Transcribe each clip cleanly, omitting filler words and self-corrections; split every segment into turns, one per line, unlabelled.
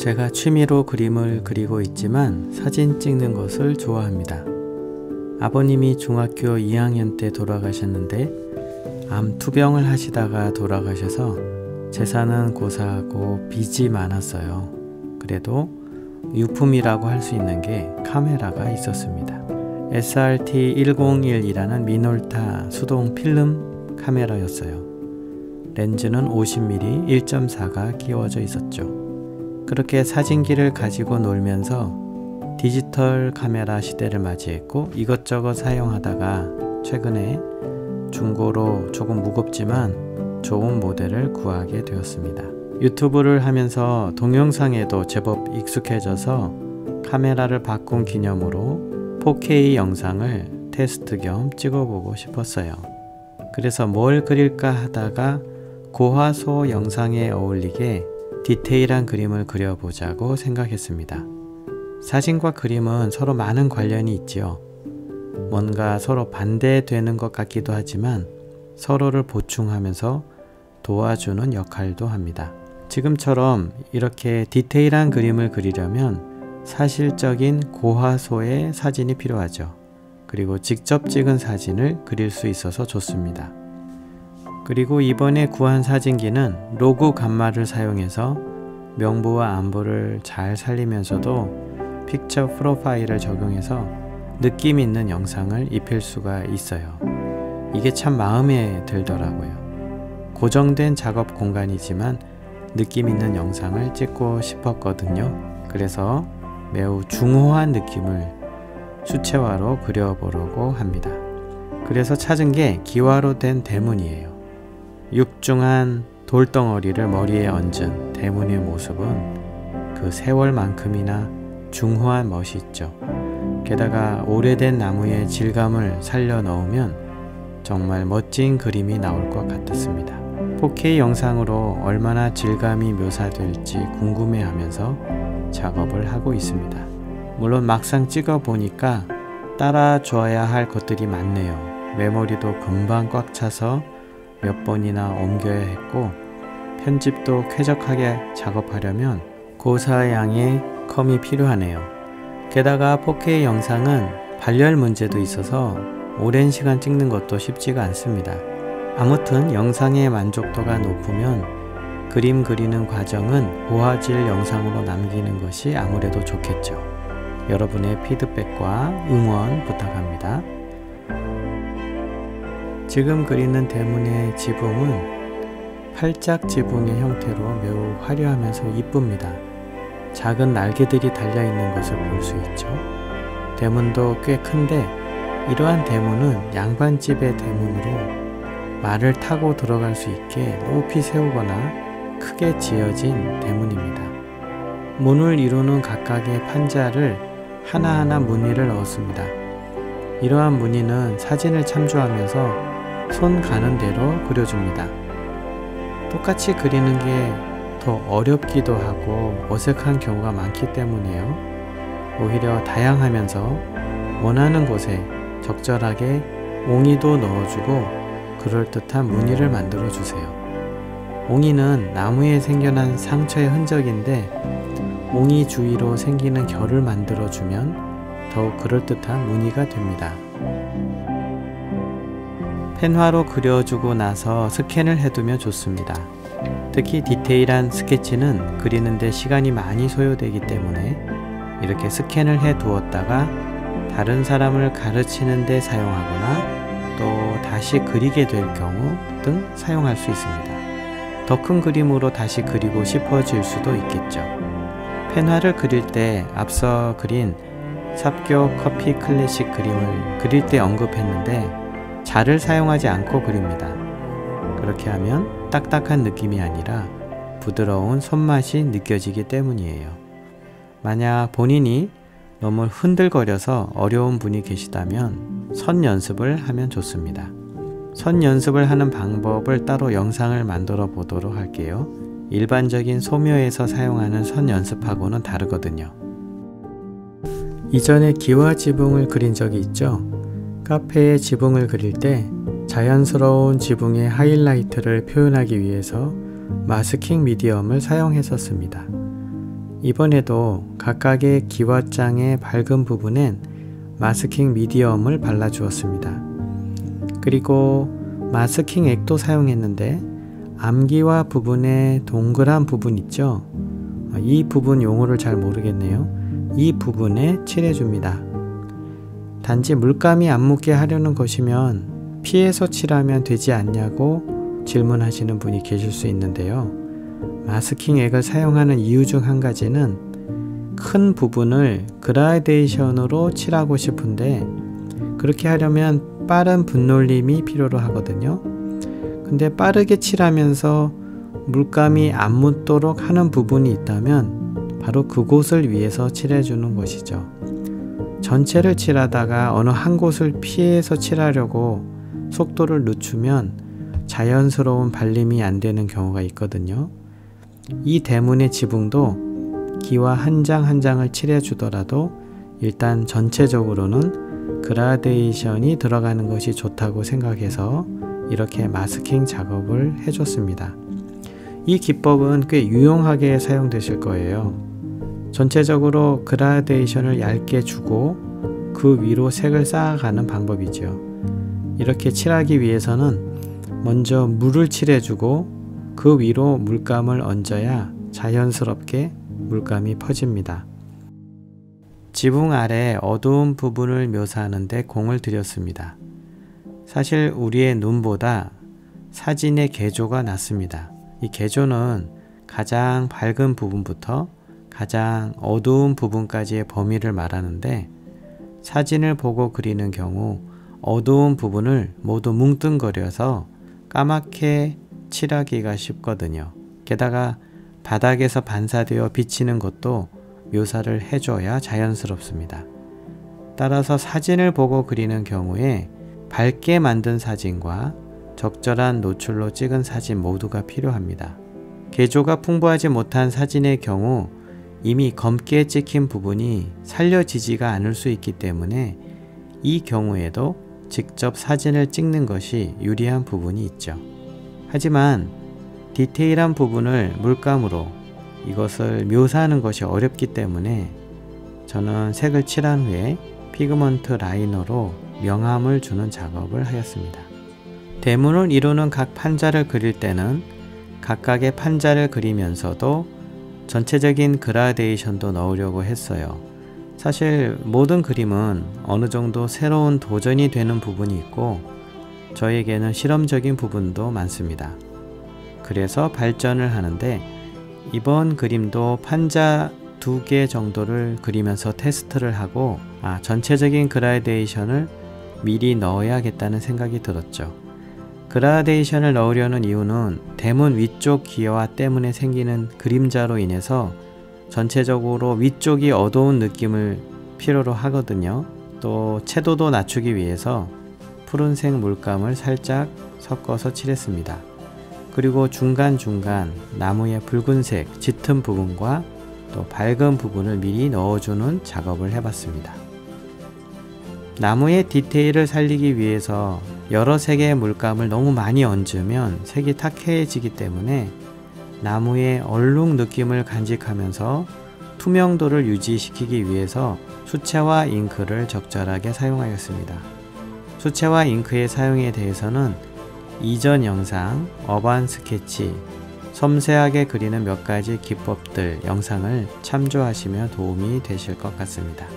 제가 취미로 그림을 그리고 있지만 사진 찍는 것을 좋아합니다. 아버님이 중학교 2학년 때 돌아가셨는데 암 투병을 하시다가 돌아가셔서 재산은 고사하고 빚이 많았어요. 그래도 유품이라고 할 수 있는 게 카메라가 있었습니다. SRT-101이라는 미놀타 수동 필름 카메라였어요. 렌즈는 50mm 1.4가 끼워져 있었죠. 그렇게 사진기를 가지고 놀면서 디지털 카메라 시대를 맞이했고 이것저것 사용하다가 최근에 중고로 조금 무겁지만 좋은 모델을 구하게 되었습니다. 유튜브를 하면서 동영상에도 제법 익숙해져서 카메라를 바꾼 기념으로 4K 영상을 테스트 겸 찍어보고 싶었어요. 그래서 뭘 그릴까 하다가 고화소 영상에 어울리게 디테일한 그림을 그려보자고 생각했습니다. 사진과 그림은 서로 많은 관련이 있지요. 뭔가 서로 반대되는 것 같기도 하지만 서로를 보충하면서 도와주는 역할도 합니다. 지금처럼 이렇게 디테일한 그림을 그리려면 사실적인 고화소의 사진이 필요하죠. 그리고 직접 찍은 사진을 그릴 수 있어서 좋습니다. 그리고 이번에 구한 사진기는 로그 감마를 사용해서 명부와 안부를 잘 살리면서도 픽처 프로파일을 적용해서 느낌 있는 영상을 입힐 수가 있어요. 이게 참 마음에 들더라고요. 고정된 작업 공간이지만 느낌 있는 영상을 찍고 싶었거든요. 그래서 매우 중후한 느낌을 수채화로 그려보려고 합니다. 그래서 찾은 게 기와로 된 대문이에요. 육중한 돌덩어리를 머리에 얹은 대문의 모습은 그 세월만큼이나 중후한 멋이 있죠. 게다가 오래된 나무의 질감을 살려 넣으면 정말 멋진 그림이 나올 것 같았습니다. 4K 영상으로 얼마나 질감이 묘사될지 궁금해하면서 작업을 하고 있습니다. 물론 막상 찍어 보니까 따라줘야 할 것들이 많네요. 메모리도 금방 꽉 차서 몇 번이나 옮겨야 했고 편집도 쾌적하게 작업하려면 고사양의 컴이 필요하네요. 게다가 4K 영상은 발열 문제도 있어서 오랜 시간 찍는 것도 쉽지가 않습니다. 아무튼 영상의 만족도가 높으면 그림 그리는 과정은 고화질 영상으로 남기는 것이 아무래도 좋겠죠. 여러분의 피드백과 응원 부탁합니다. 지금 그리는 대문의 지붕은 팔짝 지붕의 형태로 매우 화려하면서 이쁩니다. 작은 날개들이 달려있는 것을 볼 수 있죠. 대문도 꽤 큰데 이러한 대문은 양반집의 대문으로 말을 타고 들어갈 수 있게 높이 세우거나 크게 지어진 대문입니다. 문을 이루는 각각의 판자를 하나하나 무늬를 넣었습니다. 이러한 무늬는 사진을 참조하면서 손 가는 대로 그려줍니다. 똑같이 그리는 게 더 어렵기도 하고 어색한 경우가 많기 때문에요. 오히려 다양하면서 원하는 곳에 적절하게 옹이도 넣어주고 그럴듯한 무늬를 만들어 주세요. 옹이는 나무에 생겨난 상처의 흔적인데 옹이 주위로 생기는 결을 만들어 주면 더욱 그럴듯한 무늬가 됩니다. 펜화로 그려주고 나서 스캔을 해두면 좋습니다. 특히 디테일한 스케치는 그리는데 시간이 많이 소요되기 때문에 이렇게 스캔을 해 두었다가 다른 사람을 가르치는 데 사용하거나 또 다시 그리게 될 경우 등 사용할 수 있습니다. 더 큰 그림으로 다시 그리고 싶어질 수도 있겠죠. 펜화를 그릴 때 앞서 그린 삽교 커피 클래식 그림을 그릴 때 언급했는데 자를 사용하지 않고 그립니다. 그렇게 하면 딱딱한 느낌이 아니라 부드러운 손맛이 느껴지기 때문이에요. 만약 본인이 너무 흔들거려서 어려운 분이 계시다면 선 연습을 하면 좋습니다. 선 연습을 하는 방법을 따로 영상을 만들어 보도록 할게요. 일반적인 소묘에서 사용하는 선 연습하고는 다르거든요. 이전에 기와 지붕을 그린 적이 있죠. 카페의 지붕을 그릴 때 자연스러운 지붕의 하이라이트를 표현하기 위해서 마스킹 미디엄을 사용했었습니다. 이번에도 각각의 기와장의 밝은 부분엔 마스킹 미디엄을 발라주었습니다. 그리고 마스킹 액도 사용했는데 암기와 부분에 동그란 부분 있죠? 이 부분 용어를 잘 모르겠네요. 이 부분에 칠해줍니다. 단지 물감이 안 묻게 하려는 것이면 피해서 칠하면 되지 않냐고 질문하시는 분이 계실 수 있는데요. 마스킹 액을 사용하는 이유 중 한 가지는 큰 부분을 그라데이션으로 칠하고 싶은데 그렇게 하려면 빠른 분놀림이 필요로 하거든요. 근데 빠르게 칠하면서 물감이 안 묻도록 하는 부분이 있다면 바로 그곳을 위해서 칠해주는 것이죠. 전체를 칠하다가 어느 한 곳을 피해서 칠하려고 속도를 늦추면 자연스러운 발림이 안 되는 경우가 있거든요. 이 대문의 지붕도 기와 한 장 한 장을 칠해 주더라도 일단 전체적으로는 그라데이션이 들어가는 것이 좋다고 생각해서 이렇게 마스킹 작업을 해줬습니다. 이 기법은 꽤 유용하게 사용되실 거예요. 전체적으로 그라데이션을 얇게 주고 그 위로 색을 쌓아가는 방법이죠. 이렇게 칠하기 위해서는 먼저 물을 칠해주고 그 위로 물감을 얹어야 자연스럽게 물감이 퍼집니다. 지붕 아래 어두운 부분을 묘사하는 데 공을 들였습니다. 사실 우리의 눈보다 사진의 개조가 낫습니다. 이 개조는 가장 밝은 부분부터 가장 어두운 부분까지의 범위를 말하는데 사진을 보고 그리는 경우 어두운 부분을 모두 뭉뚱거려서 까맣게 칠하기가 쉽거든요. 게다가 바닥에서 반사되어 비치는 것도 묘사를 해줘야 자연스럽습니다. 따라서 사진을 보고 그리는 경우에 밝게 만든 사진과 적절한 노출로 찍은 사진 모두가 필요합니다. 개조가 풍부하지 못한 사진의 경우 이미 검게 찍힌 부분이 살려지지가 않을 수 있기 때문에 이 경우에도 직접 사진을 찍는 것이 유리한 부분이 있죠. 하지만 디테일한 부분을 물감으로 이것을 묘사하는 것이 어렵기 때문에 저는 색을 칠한 후에 피그먼트 라이너로 명암을 주는 작업을 하였습니다. 대문을 이루는 각 판자를 그릴 때는 각각의 판자를 그리면서도 전체적인 그라데이션도 넣으려고 했어요. 사실 모든 그림은 어느 정도 새로운 도전이 되는 부분이 있고 저에게는 실험적인 부분도 많습니다. 그래서 발전을 하는데 이번 그림도 판자 2개 정도를 그리면서 테스트를 하고 전체적인 그라데이션을 미리 넣어야겠다는 생각이 들었죠. 그라데이션을 넣으려는 이유는 대문 위쪽 기와 때문에 생기는 그림자로 인해서 전체적으로 위쪽이 어두운 느낌을 필요로 하거든요. 또 채도도 낮추기 위해서 푸른색 물감을 살짝 섞어서 칠했습니다. 그리고 중간중간 나무의 붉은색 짙은 부분과 또 밝은 부분을 미리 넣어주는 작업을 해봤습니다. 나무의 디테일을 살리기 위해서 여러 색의 물감을 너무 많이 얹으면 색이 탁해지기 때문에 나무의 얼룩 느낌을 간직하면서 투명도를 유지시키기 위해서 수채화 잉크를 적절하게 사용하였습니다. 수채화 잉크의 사용에 대해서는 이전 영상 어반 스케치 섬세하게 그리는 몇 가지 기법들 영상을 참조하시면 도움이 되실 것 같습니다.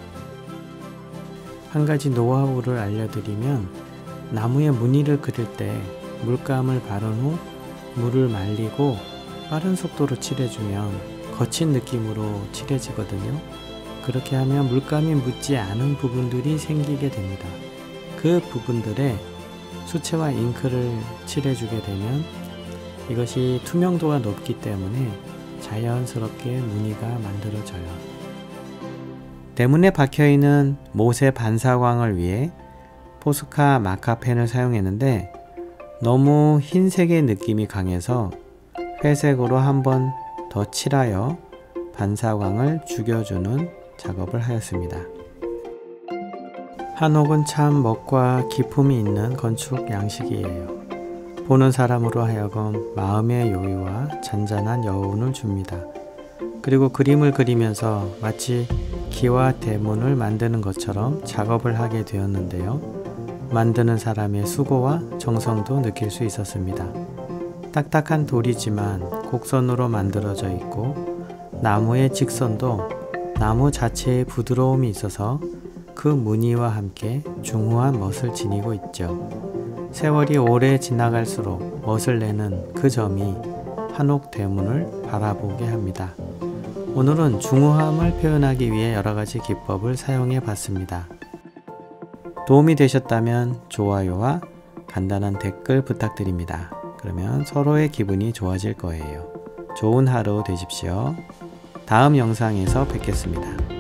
한 가지 노하우를 알려드리면 나무의 무늬를 그릴 때 물감을 바른 후 물을 말리고 빠른 속도로 칠해주면 거친 느낌으로 칠해지거든요. 그렇게 하면 물감이 묻지 않은 부분들이 생기게 됩니다. 그 부분들에 수채화 잉크를 칠해주게 되면 이것이 투명도가 높기 때문에 자연스럽게 무늬가 만들어져요. 대문에 박혀있는 못의 반사광을 위해 포스카 마카펜을 사용했는데 너무 흰색의 느낌이 강해서 회색으로 한번 더 칠하여 반사광을 죽여주는 작업을 하였습니다. 한옥은 참 멋과 기품이 있는 건축 양식이에요. 보는 사람으로 하여금 마음의 여유와 잔잔한 여운을 줍니다. 그리고 그림을 그리면서 마치 기와 대문을 만드는 것처럼 작업을 하게 되었는데요. 만드는 사람의 수고와 정성도 느낄 수 있었습니다. 딱딱한 돌이지만 곡선으로 만들어져 있고 나무의 직선도 나무 자체의 부드러움이 있어서 그 무늬와 함께 중후한 멋을 지니고 있죠. 세월이 오래 지나갈수록 멋을 내는 그 점이 한옥 대문을 바라보게 합니다. 오늘은 중후함을 표현하기 위해 여러가지 기법을 사용해 봤습니다. 도움이 되셨다면 좋아요와 간단한 댓글 부탁드립니다. 그러면 서로의 기분이 좋아질 거예요. 좋은 하루 되십시오. 다음 영상에서 뵙겠습니다.